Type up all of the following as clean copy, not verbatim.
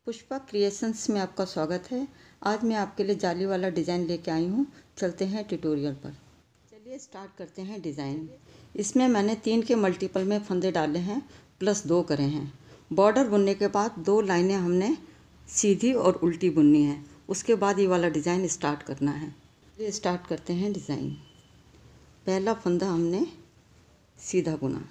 Pushpa creations में आपका स्वागत है। आज मैं आपके लिए जाली वाला डिज़ाइन लेके आई हूँ। चलते हैं ट्यूटोरियल पर। चलिए स्टार्ट करते हैं डिज़ाइन। इसमें मैंने 3 के मल्टीपल में फंदे डाले हैं, प्लस 2 करे हैं। बॉर्डर बुनने के बाद 2 लाइनें हमने सीधी और उल्टी बुननी है। उसके बाद ये वाला डिज़ाइन स्टार्ट करना है। चलिए स्टार्ट करते हैं डिज़ाइन। पहला फंदा हमने सीधा बुना,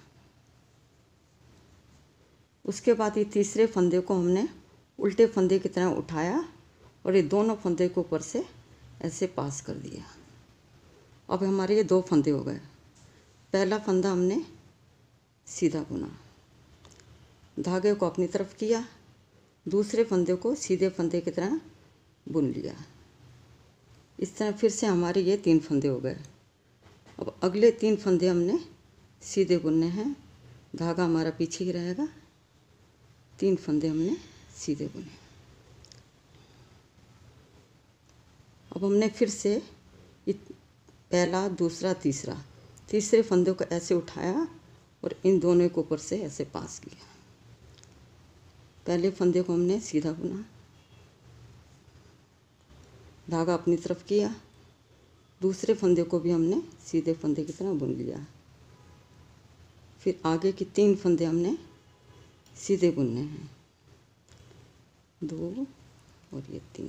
उसके बाद ये तीसरे फंदे को हमने उल्टे फंदे की तरह उठाया और ये दोनों फंदे को ऊपर से ऐसे पास कर दिया। अब हमारे ये 2 फंदे हो गए। पहला फंदा हमने सीधा बुना, धागे को अपनी तरफ किया, दूसरे फंदे को सीधे फंदे की तरह बुन लिया। इस तरह फिर से हमारे ये 3 फंदे हो गए। अब अगले 3 फंदे हमने सीधे बुनने हैं, धागा हमारा पीछे ही रहेगा। 3 फंदे हमने सीधे बुने। अब हमने फिर से पहला, दूसरा, तीसरे फंदे को ऐसे उठाया और इन दोनों को ऊपर से ऐसे पास किया। पहले फंदे को हमने सीधा बुना, धागा अपनी तरफ किया, दूसरे फंदे को भी हमने सीधे फंदे की तरह बुन लिया। फिर आगे की 3 फंदे हमने सीधे बुनने हैं, 2 और ये 3।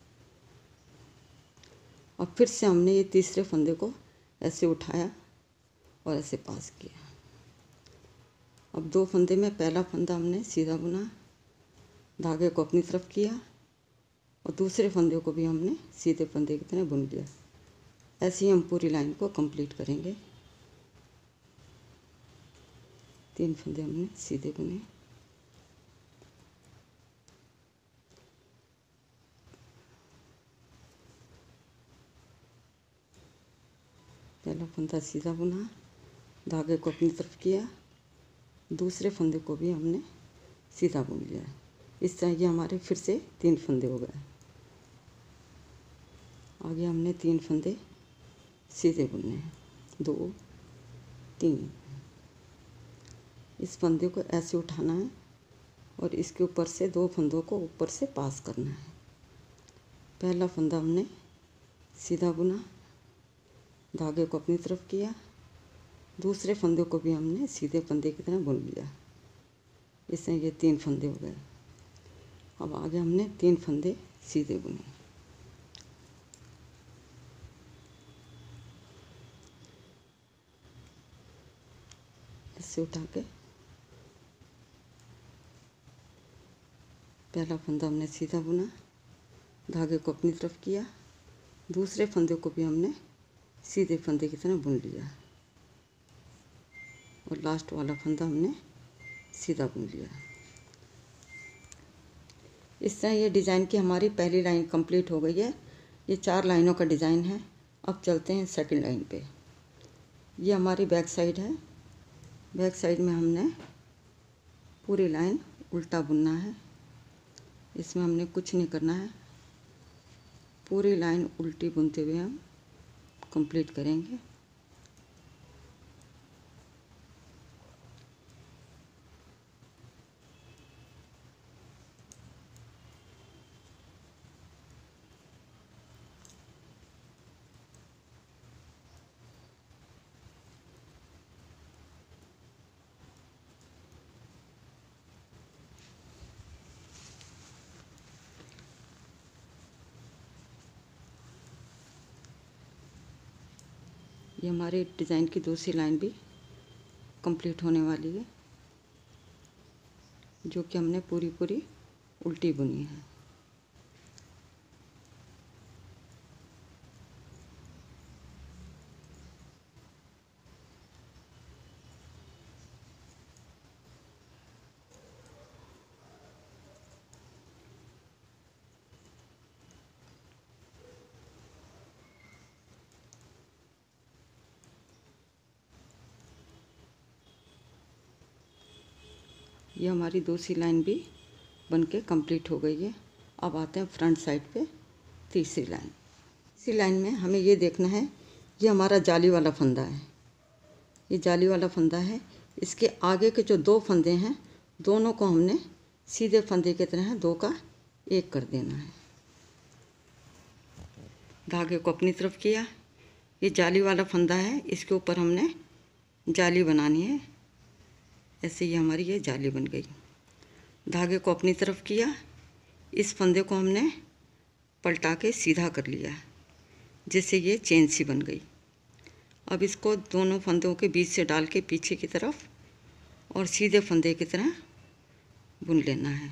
और फिर से हमने ये तीसरे फंदे को ऐसे उठाया और ऐसे पास किया। अब 2 फंदे में पहला फंदा हमने सीधा बुना, धागे को अपनी तरफ किया और दूसरे फंदे को भी हमने सीधे फंदे की तरह बुन लिया। ऐसे ही हम पूरी लाइन को कंप्लीट करेंगे। 3 फंदे हमने सीधे बुने, पहला फंदा सीधा बुना, धागे को अपनी तरफ किया, दूसरे फंदे को भी हमने सीधा बुन लिया। इस तरह ये हमारे फिर से 3 फंदे हो गए। आगे हमने 3 फंदे सीधे बुनने हैं, 2, 3। इस फंदे को ऐसे उठाना है और इसके ऊपर से 2 फंदों को ऊपर से पास करना है। पहला फंदा हमने सीधा बुना, धागे को अपनी तरफ किया, दूसरे फंदे को भी हमने सीधे फंदे की तरह बुन लिया। इससे ये 3 फंदे हो गए। अब आगे हमने 3 फंदे सीधे बुने। ऐसे उठा के पहला फंदा हमने सीधा बुना, धागे को अपनी तरफ किया, दूसरे फंदे को भी हमने सीधे फंदे की तरह बुन लिया और लास्ट वाला फंदा हमने सीधा बुन लिया। इस तरह ये डिज़ाइन की हमारी पहली लाइन कंप्लीट हो गई है। ये 4 लाइनों का डिज़ाइन है। अब चलते हैं सेकंड लाइन पे। ये हमारी बैक साइड है। बैक साइड में हमने पूरी लाइन उल्टा बुनना है। इसमें हमने कुछ नहीं करना है, पूरी लाइन उल्टी बुनते हुए हम कंप्लीट करेंगे। ये हमारे डिज़ाइन की दूसरी लाइन भी कंप्लीट होने वाली है, जो कि हमने पूरी उल्टी बुनी है। ये हमारी दूसरी लाइन भी बन के कंप्लीट हो गई है। अब आते हैं फ्रंट साइड पे तीसरी लाइन। इसी लाइन में हमें ये देखना है, ये हमारा जाली वाला फंदा है। ये जाली वाला फंदा है। इसके आगे के जो 2 फंदे हैं, दोनों को हमने सीधे फंदे की तरह 2 का एक कर देना है। धागे को अपनी तरफ किया। ये जाली वाला फंदा है, इसके ऊपर हमने जाली बनानी है। ऐसे ही हमारी ये जाली बन गई। धागे को अपनी तरफ किया। इस फंदे को हमने पलटा के सीधा कर लिया, जिससे ये चेन सी बन गई। अब इसको दोनों फंदों के बीच से डाल के पीछे की तरफ और सीधे फंदे की तरह बुन लेना है।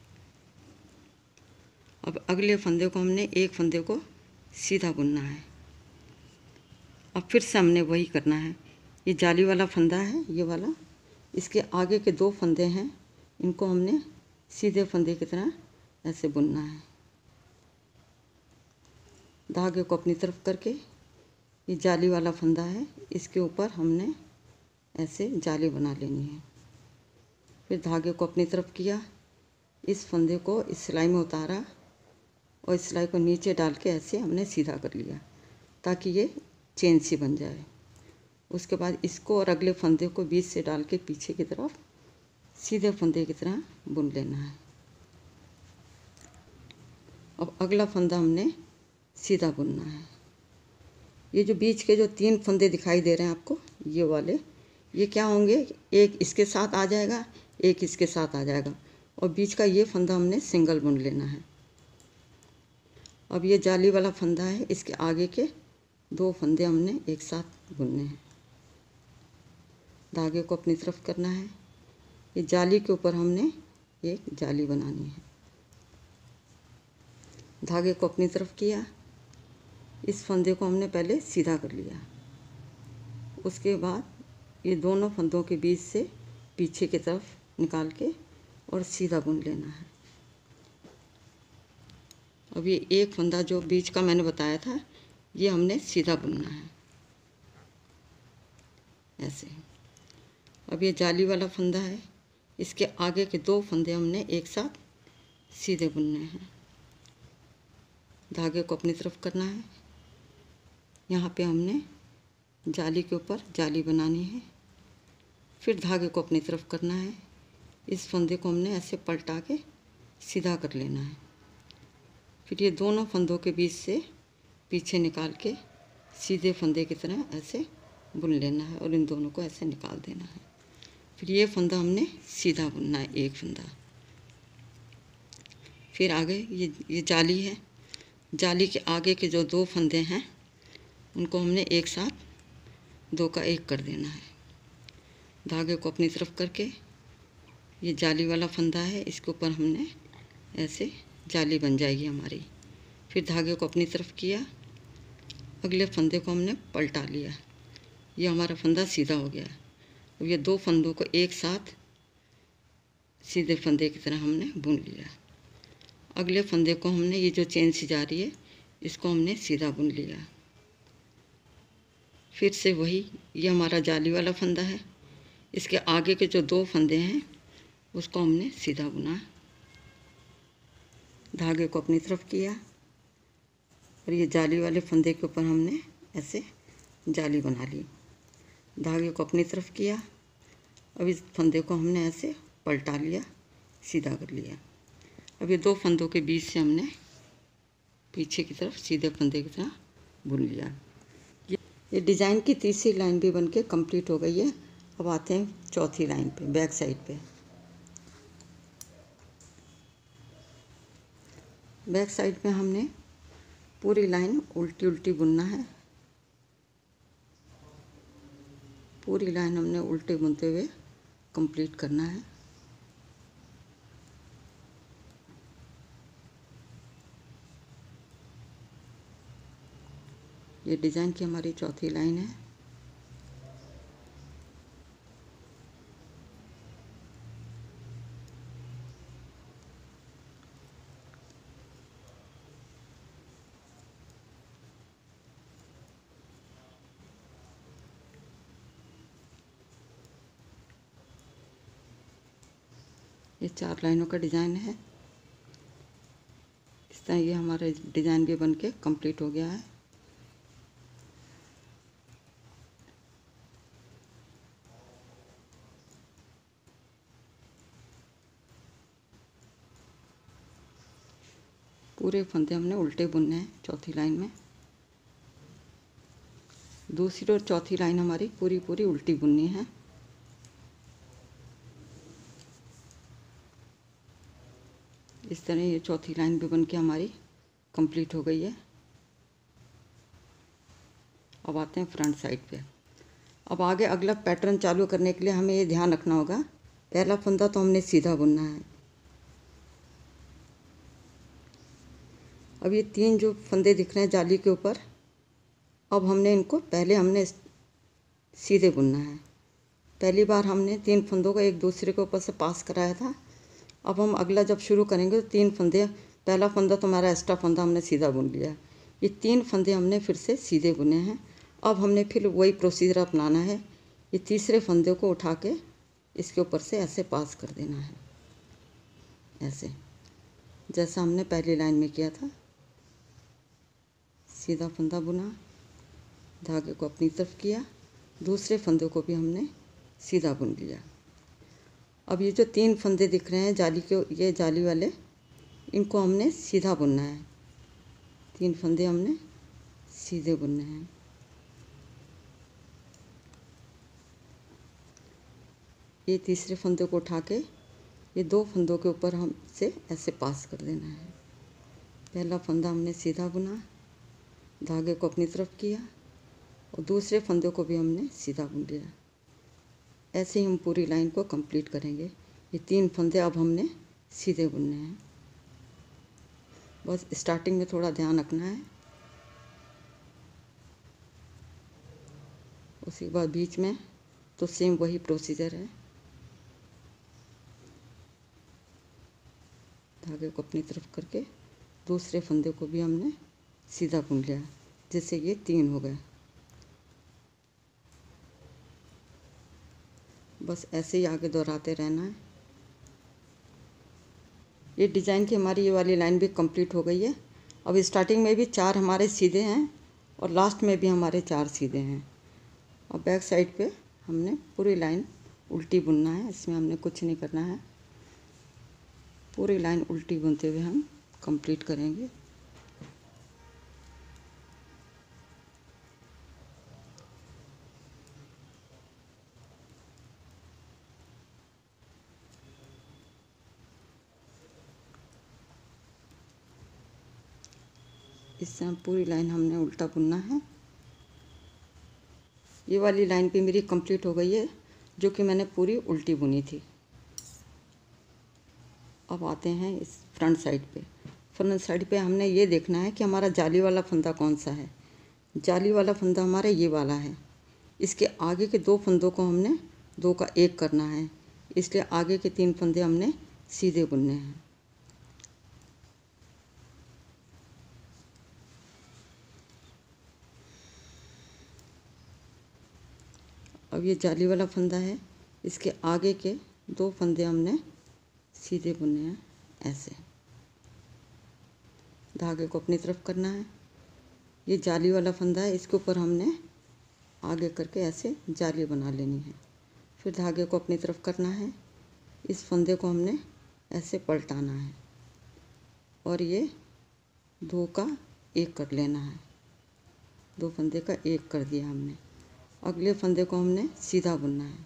अब अगले फंदे को हमने एक फंदे को सीधा बुनना है। अब फिर से हमने वही करना है। ये जाली वाला फंदा है, ये वाला, इसके आगे के दो फंदे हैं, इनको हमने सीधे फंदे की तरह ऐसे बुनना है। धागे को अपनी तरफ करके ये जाली वाला फंदा है, इसके ऊपर हमने ऐसे जाली बना लेनी है। फिर धागे को अपनी तरफ किया। इस फंदे को इस सिलाई में उतारा और इस सिलाई को नीचे डाल के ऐसे हमने सीधा कर लिया, ताकि ये चेन सी बन जाए। उसके बाद इसको और अगले फंदे को बीच से डाल के पीछे की तरफ सीधे फंदे की तरह बुन लेना है। अब अगला फंदा हमने सीधा बुनना है। ये जो बीच के जो 3 फंदे दिखाई दे रहे हैं आपको, ये वाले, ये क्या होंगे, एक इसके साथ आ जाएगा, एक इसके साथ आ जाएगा, और बीच का ये फंदा हमने सिंगल बुन लेना है। अब ये जाली वाला फंदा है, इसके आगे के 2 फंदे हमने एक साथ बुनने हैं। धागे को अपनी तरफ करना है। ये जाली के ऊपर हमने एक जाली बनानी है। धागे को अपनी तरफ किया। इस फंदे को हमने पहले सीधा कर लिया। उसके बाद ये दोनों फंदों के बीच से पीछे की तरफ निकाल के और सीधा बुन लेना है। अब ये एक फंदा जो बीच का मैंने बताया था, ये हमने सीधा बुनना है ऐसे। अब ये जाली वाला फंदा है, इसके आगे के 2 फंदे हमने एक साथ सीधे बुनने हैं। धागे को अपनी तरफ करना है। यहाँ पे हमने जाली के ऊपर जाली बनानी है। फिर धागे को अपनी तरफ करना है। इस फंदे को हमने ऐसे पलटा के सीधा कर लेना है। फिर ये दोनों फंदों के बीच से पीछे निकाल के सीधे फंदे की तरह ऐसे बुन लेना है और इन दोनों को ऐसे निकाल देना है। फिर ये फंदा हमने सीधा बुनना है, एक फंदा। फिर आगे ये जाली है, जाली के आगे के जो 2 फंदे हैं उनको हमने एक साथ 2 का 1 कर देना है। धागे को अपनी तरफ करके ये जाली वाला फंदा है, इसके ऊपर हमने ऐसे जाली बन जाएगी हमारी। फिर धागे को अपनी तरफ किया, अगले फंदे को हमने पलटा लिया, ये हमारा फंदा सीधा हो गया। अब ये 2 फंदों को एक साथ सीधे फंदे की तरह हमने बुन लिया। अगले फंदे को हमने, ये जो चेन सी जा रही है, इसको हमने सीधा बुन लिया। फिर से वही, ये हमारा जाली वाला फंदा है, इसके आगे के जो 2 फंदे हैं उसको हमने सीधा बुना। धागे को अपनी तरफ किया और ये जाली वाले फंदे के ऊपर हमने ऐसे जाली बना ली। धागे को अपनी तरफ किया। अब इस फंदे को हमने ऐसे पलटा लिया, सीधा कर लिया। अब ये 2 फंदों के बीच से हमने पीछे की तरफ सीधे फंदे की तरह बुन लिया। ये डिज़ाइन की तीसरी लाइन भी बनके कंप्लीट हो गई है। अब आते हैं चौथी लाइन पे, बैक साइड पे। बैक साइड पे हमने पूरी लाइन उल्टी उल्टी बुनना है। पूरी लाइन हमने उल्टे बुनते हुए कंप्लीट करना है। ये डिज़ाइन की हमारी चौथी लाइन है। ये 4 लाइनों का डिज़ाइन है। इस तरह ये हमारा डिज़ाइन भी बनके कंप्लीट हो गया है। पूरे फंदे हमने उल्टे बुनने हैं चौथी लाइन में। दूसरी और चौथी लाइन हमारी पूरी पूरी उल्टी बुननी है। इस तरह ये चौथी लाइन भी बन के हमारी कंप्लीट हो गई है। अब आते हैं फ्रंट साइड पे। अब आगे अगला पैटर्न चालू करने के लिए हमें ये ध्यान रखना होगा, पहला फंदा तो हमने सीधा बुनना है। अब ये 3 जो फंदे दिख रहे हैं जाली के ऊपर, अब हमने इनको पहले हमने सीधे बुनना है। पहली बार हमने 3 फंदों को एक दूसरे के ऊपर से पास कराया था। अब हम अगला जब शुरू करेंगे तो 3 फंदे, पहला फंदा तो हमारा एक्स्ट्रा फंदा हमने सीधा बुन लिया, ये 3 फंदे हमने फिर से सीधे बुने हैं। अब हमने फिर वही प्रोसीजर अपनाना है। ये तीसरे फंदे को उठा के इसके ऊपर से ऐसे पास कर देना है, ऐसे जैसा हमने पहली लाइन में किया था। सीधा फंदा बुना, धागे को अपनी तरफ किया, दूसरे फंदे को भी हमने सीधा बुन लिया। अब ये जो 3 फंदे दिख रहे हैं जाली के, ये जाली वाले, इनको हमने सीधा बुनना है। 3 फंदे हमने सीधे बुनने हैं। ये तीसरे फंदे को उठा के ये 2 फंदों के ऊपर हमसे ऐसे पास कर देना है। पहला फंदा हमने सीधा बुना, धागे को अपनी तरफ किया और दूसरे फंदे को भी हमने सीधा बुन लिया। ऐसे ही हम पूरी लाइन को कंप्लीट करेंगे। ये 3 फंदे अब हमने सीधे बुनने हैं। बस स्टार्टिंग में थोड़ा ध्यान रखना है, उसके बाद बीच में तो सेम वही प्रोसीजर है। धागे को अपनी तरफ करके दूसरे फंदे को भी हमने सीधा बुन लिया, जिससे ये 3 हो गए। बस ऐसे ही आगे दोहराते रहना है। ये डिज़ाइन की हमारी ये वाली लाइन भी कंप्लीट हो गई है। अब स्टार्टिंग में भी 4 हमारे सीधे हैं और लास्ट में भी हमारे 4 सीधे हैं। और बैक साइड पे हमने पूरी लाइन उल्टी बुनना है, इसमें हमने कुछ नहीं करना है। पूरी लाइन उल्टी बुनते हुए हम कंप्लीट करेंगे। इससे हम पूरी लाइन हमने उल्टा बुनना है। ये वाली लाइन भी मेरी कंप्लीट हो गई है, जो कि मैंने पूरी उल्टी बुनी थी। अब आते हैं इस फ्रंट साइड पे। फ्रंट साइड पे हमने ये देखना है कि हमारा जाली वाला फंदा कौन सा है। जाली वाला फंदा हमारा ये वाला है। इसके आगे के 2 फंदों को हमने 2 का 1 करना है, इसलिए आगे के 3 फंदे हमने सीधे बुनने हैं। अब ये जाली वाला फंदा है, इसके आगे के 2 फंदे हमने सीधे बुने हैं, ऐसे धागे को अपनी तरफ करना है। ये जाली वाला फंदा है, इसके ऊपर हमने आगे करके ऐसे जाली बना लेनी है। फिर धागे को अपनी तरफ करना है, इस फंदे को हमने ऐसे पलटाना है और ये 2 का 1 कर लेना है। 2 फंदे का 1 कर दिया हमने। अगले फंदे को हमने सीधा बुनना है।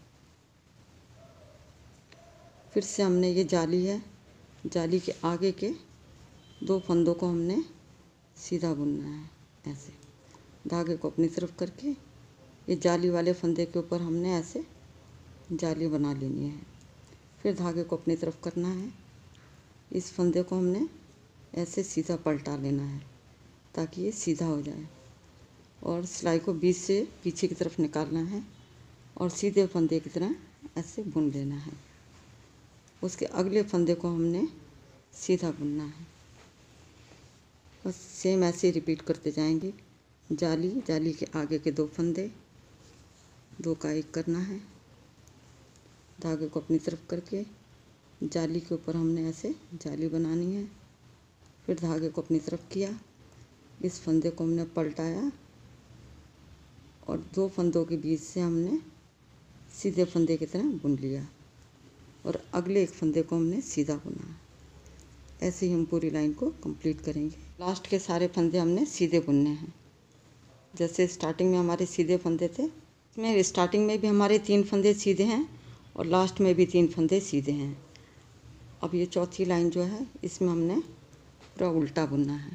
फिर से हमने ये जाली है, जाली के आगे के 2 फंदों को हमने सीधा बुनना है, ऐसे धागे को अपनी तरफ करके ये जाली वाले फंदे के ऊपर हमने ऐसे जाली बना लेनी है। फिर धागे को अपनी तरफ करना है, इस फंदे को हमने ऐसे सीधा पलटा लेना है ताकि ये सीधा हो जाए और सिलाई को बीच से पीछे की तरफ निकालना है और सीधे फंदे की तरह ऐसे बुन लेना है। उसके अगले फंदे को हमने सीधा बुनना है। बस सेम ऐसे रिपीट करते जाएंगे। जाली, जाली के आगे के 2 फंदे, 2 का 1 करना है, धागे को अपनी तरफ करके जाली के ऊपर हमने ऐसे जाली बनानी है। फिर धागे को अपनी तरफ किया, इस फंदे को हमने पलटाया और 2 फंदों के बीच से हमने सीधे फंदे की तरह बुन लिया और अगले एक फंदे को हमने सीधा बुना। ऐसे ही हम पूरी लाइन को कंप्लीट करेंगे। लास्ट के सारे फंदे हमने सीधे बुनने हैं। जैसे स्टार्टिंग में हमारे सीधे फंदे थे, इसमें स्टार्टिंग में भी हमारे 3 फंदे सीधे हैं और लास्ट में भी 3 फंदे सीधे हैं। अब ये चौथी लाइन जो है इसमें हमने पूरा उल्टा बुनना है।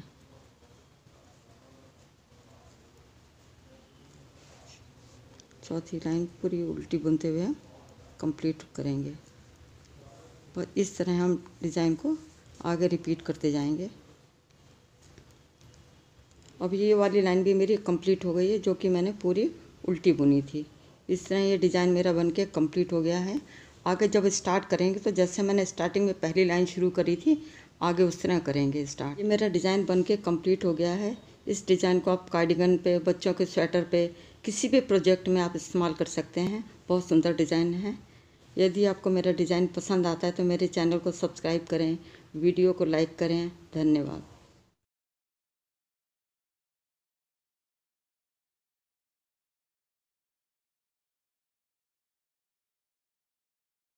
चौथी लाइन पूरी उल्टी बुनते हुए हम कंप्लीट करेंगे। और इस तरह हम डिज़ाइन को आगे रिपीट करते जाएंगे। अब ये वाली लाइन भी मेरी कंप्लीट हो गई है, जो कि मैंने पूरी उल्टी बुनी थी। इस तरह ये डिज़ाइन मेरा बनके कंप्लीट हो गया है। आगे जब स्टार्ट करेंगे तो जैसे मैंने स्टार्टिंग में पहली लाइन शुरू करी थी, आगे उस तरह करेंगे स्टार्ट। ये मेरा डिज़ाइन बनके कंप्लीट हो गया है। इस डिज़ाइन को आप कार्डिगन पे, बच्चों के स्वेटर पे, किसी भी प्रोजेक्ट में आप इस्तेमाल कर सकते हैं। बहुत सुंदर डिज़ाइन है। यदि आपको मेरा डिज़ाइन पसंद आता है तो मेरे चैनल को सब्सक्राइब करें, वीडियो को लाइक करें। धन्यवाद।